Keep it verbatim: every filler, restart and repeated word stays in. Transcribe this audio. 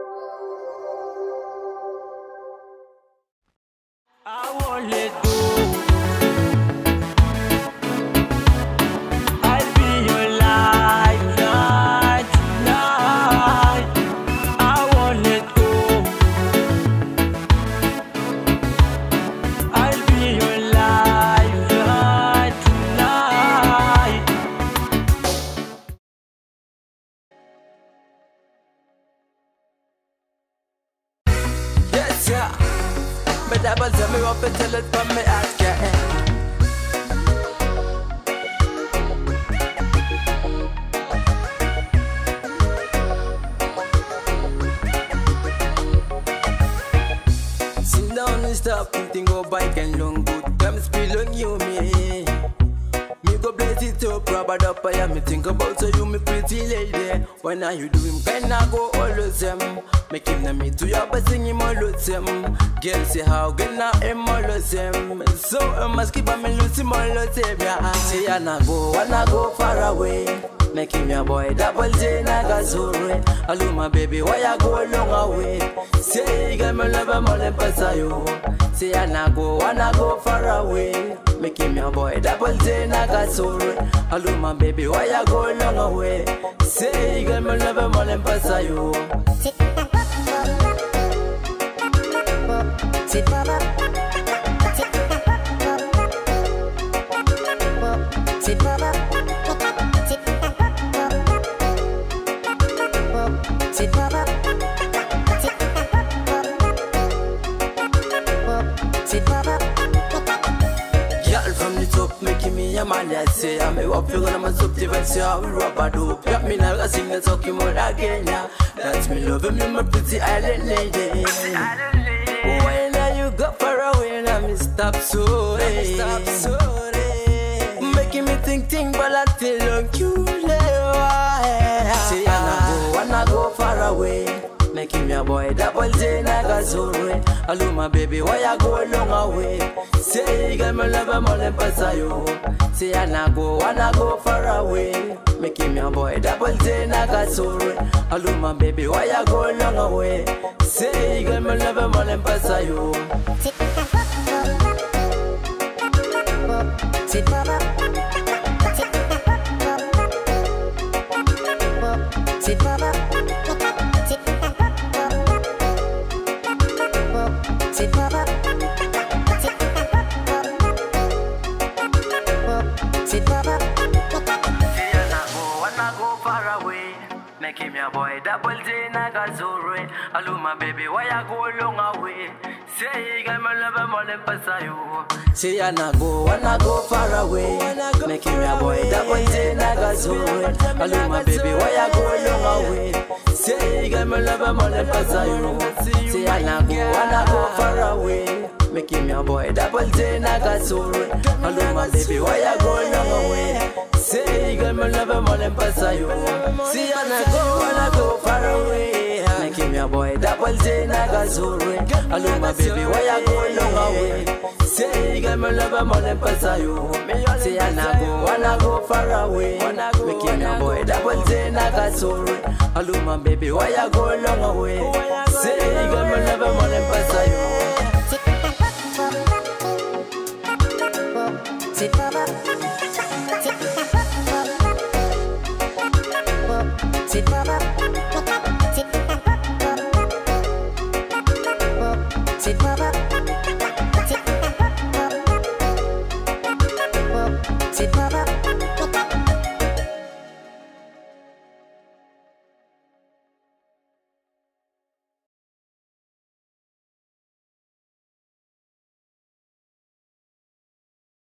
I won't let go. I'll be your lifeline tonight. I won't let go. I'll be your lifeline tonight. Yes, yeah. But that was me up and tell it from me ask ya. Sit down and stop and think go bike and long good times spill on you me. Me go blaze it up, rub it up, I am me think about so you me pretty lady. When are you doing? Can I go all of them? Make him na me to your but sing him all of them. Girl say how can I him all of them? So I must keep on me lose him all of them. Yeah, say I na go, wanna go far away. Make him your boy double J na gazore. Hello my baby, why you go long away? Say girl me love him all and pass you. Say I na go, wanna go far away. Make him your boy double J na gazore. Hello my baby, why you go long away? Say girl me love him all and pass you. Sit Sit Sit Sit Sit Girl from the top making me a man that say I'm a wap you gonna mess up the vibes so I will rub a dope. Got me now sing the talking more again yeah. That's me loving me my pretty island lady. When are you go far away now me stop sorry. Stop sorry. Making me think think but I still don't you say I go, wanna go far away. Make him your boy double J na gazore. Hello my baby, why you go long away? Say girl me love him all and pass you. Say I na go, wanna go far away. Make him your boy double J na gazore. Hello my baby, why you go long away? Say girl me love him all and pass you. Sit Sit Sit Sit Sit wanna go far away. Make him your boy double J na gazore. Hello my baby, why you go long away? Say girl me love him all and pass you. Say I na go, wanna go far away. Make him your boy double J na gazore. Hello my baby, why you go long away? Say girl me love him all and pass you. Say I na go, wanna go far away. Make him your boy double J na gazore. Hello my baby, why you go long away? Say girl me love him all and pass you. See I na go, wanna go far away. Make him your boy double J na gazore. Hello my baby, why you go long away? Say girl me love him all and pass you. Say I na go, wanna go far away. Make him your boy double J na gazore. Hello my baby, why you go long away? Say girl me love him all and pass you. Sit Sit Sit Sit Sit